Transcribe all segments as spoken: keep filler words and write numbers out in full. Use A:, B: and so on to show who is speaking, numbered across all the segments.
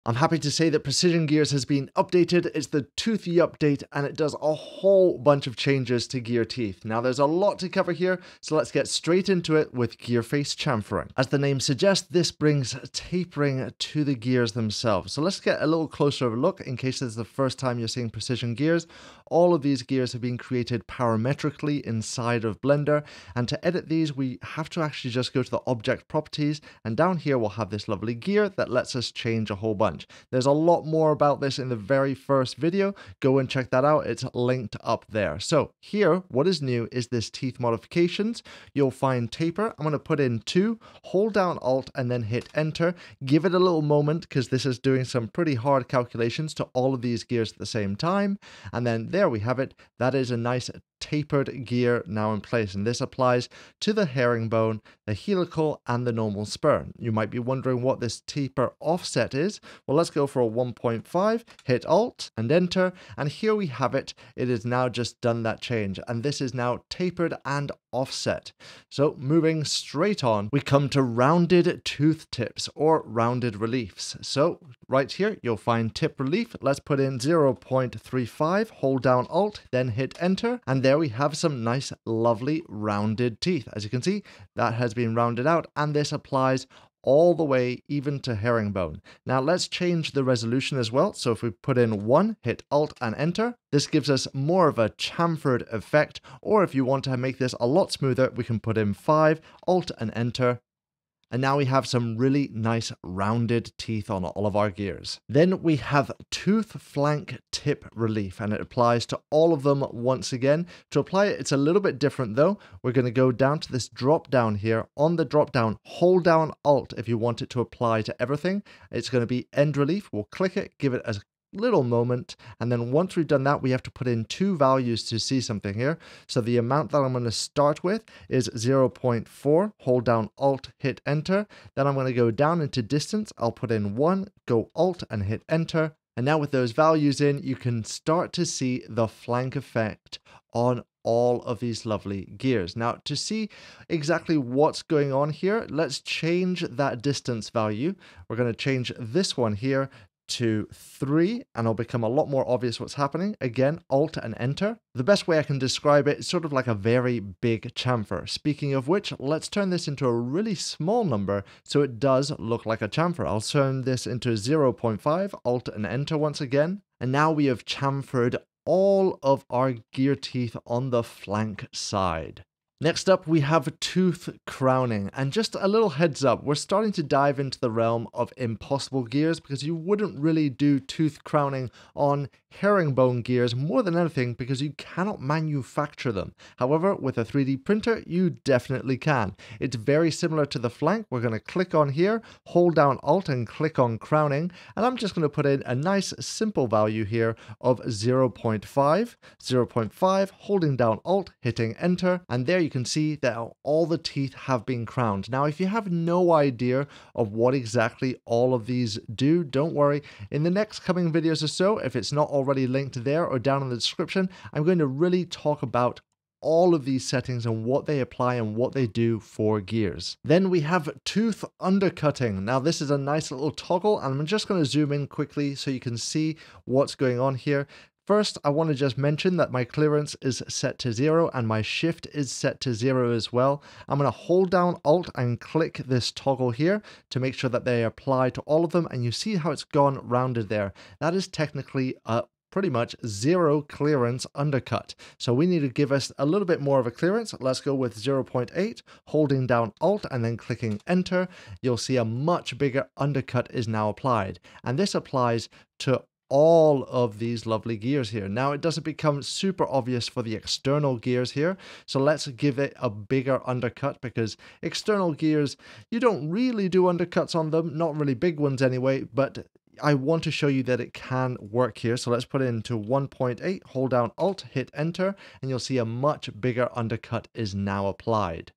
A: I'm happy to say that Precision Gears has been updated. It's the Toothy update and it does a whole bunch of changes to gear teeth. Now there's a lot to cover here, so let's get straight into it with gear face chamfering. As the name suggests, this brings tapering to the gears themselves. So let's get a little closer of a look in case this is the first time you're seeing Precision Gears. All of these gears have been created parametrically inside of Blender, and to edit these we have to actually just go to the object properties, and down here we'll have this lovely gear that lets us change a whole bunch. There's a lot more about this in the very first video. Go and check that out. It's linked up there. So here, what is new is this teeth modifications. You'll find taper. I'm going to put in two, hold down Alt and then hit enter. Give it a little moment because this is doing some pretty hard calculations to all of these gears at the same time. And then there we have it. That is a nice tapered gear now in place, and this applies to the herringbone, the helical, and the normal spur. You might be wondering what this taper offset is. Well, let's go for a one point five, hit Alt and enter, and here we have it. It is now just done that change, and this is now tapered and offset. So moving straight on, we come to rounded tooth tips or rounded reliefs. So right here, you'll find tip relief. Let's put in zero point three five, hold down Alt, then hit enter, and there we have some nice, lovely rounded teeth. As you can see, that has been rounded out, and this applies all the way even to herringbone. Now let's change the resolution as well. So if we put in one, hit Alt and enter, this gives us more of a chamfered effect, or if you want to make this a lot smoother, we can put in five, Alt and enter. And now we have some really nice rounded teeth on all of our gears. Then we have tooth flank tip relief, and it applies to all of them once again. To apply it, it's a little bit different though. We're going to go down to this drop down here. On the drop down, hold down Alt if you want it to apply to everything. It's going to be end relief. We'll click it, give it a little moment, and then once we've done that, we have to put in two values to see something here. So the amount that I'm going to start with is zero point four, hold down Alt, hit enter. Then I'm going to go down into distance. I'll put in one, go Alt and hit enter. And now with those values in, you can start to see the flank effect on all of these lovely gears. Now to see exactly what's going on here, let's change that distance value. We're going to change this one here to three, and it'll become a lot more obvious what's happening. Again, Alt and enter. The best way I can describe it is sort of like a very big chamfer. Speaking of which, let's turn this into a really small number so it does look like a chamfer. I'll turn this into zero point five, Alt and enter once again. And now we have chamfered all of our gear teeth on the flank side. Next up, we have tooth crowning, and just a little heads up, we're starting to dive into the realm of impossible gears because you wouldn't really do tooth crowning on herringbone gears more than anything because you cannot manufacture them. However, with a three D printer, you definitely can. It's very similar to the flank. We're going to click on here, hold down Alt and click on crowning, and I'm just going to put in a nice simple value here of zero point five, zero point five, holding down Alt, hitting enter, and there you can see that all the teeth have been crowned. Now, if you have no idea of what exactly all of these do, don't worry. In the next coming videos or so, if it's not already linked there or down in the description, I'm going to really talk about all of these settings and what they apply and what they do for gears. Then we have tooth undercutting. Now this is a nice little toggle, and I'm just going to zoom in quickly so you can see what's going on here. First, I want to just mention that my clearance is set to zero and my shift is set to zero as well. I'm going to hold down Alt and click this toggle here to make sure that they apply to all of them, and you see how it's gone rounded there. That is technically a pretty much zero clearance undercut. So we need to give us a little bit more of a clearance. Let's go with zero point eight, holding down Alt and then clicking enter. You'll see a much bigger undercut is now applied. And this applies to all of these lovely gears here. Now it doesn't become super obvious for the external gears here, so let's give it a bigger undercut because external gears, you don't really do undercuts on them, not really big ones anyway, but I want to show you that it can work here. So let's put it into one point eight, hold down Alt, hit enter, and you'll see a much bigger undercut is now applied.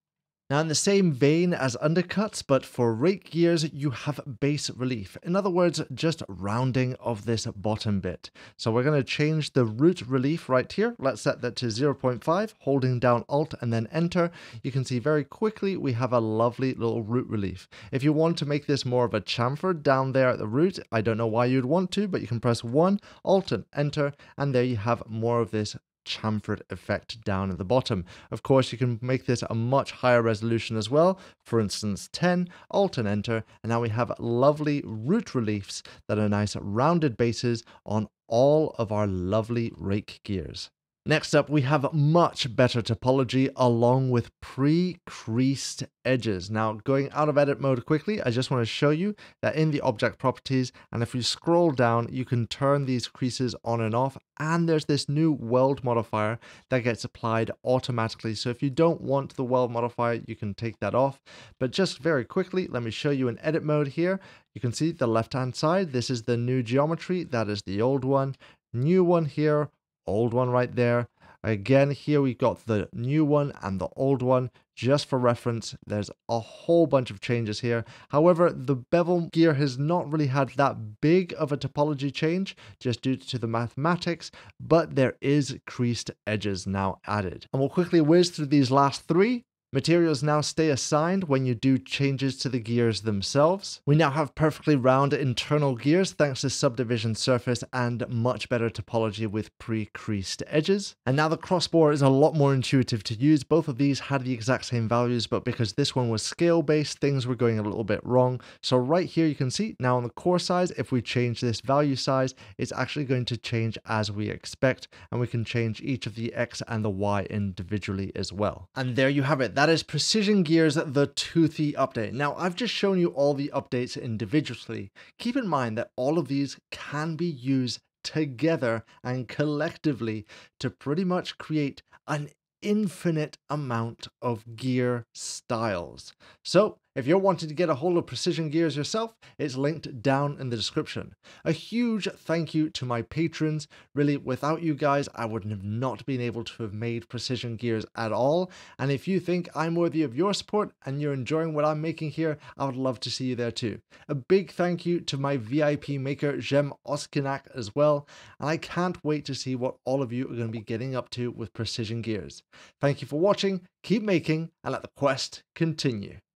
A: Now, in the same vein as undercuts, but for rake gears, you have base relief. In other words, just rounding of this bottom bit. So we're going to change the root relief right here. Let's set that to zero point five, holding down Alt and then Enter. You can see very quickly we have a lovely little root relief. If you want to make this more of a chamfer down there at the root, I don't know why you'd want to, but you can press one, Alt and Enter, and there you have more of this chamfered effect down at the bottom. Of course, you can make this a much higher resolution as well. For instance, ten, Alt and Enter, and now we have lovely root reliefs that are nice rounded bases on all of our lovely rake gears. Next up, we have much better topology along with pre-creased edges. Now, going out of edit mode quickly, I just want to show you that in the object properties, and if you scroll down, you can turn these creases on and off, and there's this new weld modifier that gets applied automatically. So if you don't want the weld modifier, you can take that off. But just very quickly, let me show you in edit mode here. You can see the left-hand side. This is the new geometry. That is the old one. New one here. Old one right there. Again, here we've got the new one and the old one. Just for reference, there's a whole bunch of changes here. However, the bevel gear has not really had that big of a topology change just due to the mathematics, but there is creased edges now added. And we'll quickly whiz through these last three. Materials now stay assigned when you do changes to the gears themselves. We now have perfectly round internal gears thanks to subdivision surface and much better topology with pre-creased edges. And now the crossbore is a lot more intuitive to use. Both of these had the exact same values, but because this one was scale based, things were going a little bit wrong. So right here you can see now on the core size, if we change this value size, it's actually going to change as we expect, and we can change each of the X and the Y individually as well. And there you have it. That That is Precision Gear's The Toothy update. Now, I've just shown you all the updates individually. Keep in mind that all of these can be used together and collectively to pretty much create an infinite amount of gear styles. So, if you're wanting to get a hold of Precision Gears yourself, it's linked down in the description. A huge thank you to my patrons. Really, without you guys, I would have not been able to have made Precision Gears at all. And if you think I'm worthy of your support and you're enjoying what I'm making here, I would love to see you there too. A big thank you to my V I P maker, Jem Oskinak, as well. And I can't wait to see what all of you are going to be getting up to with Precision Gears. Thank you for watching, keep making, and let the quest continue.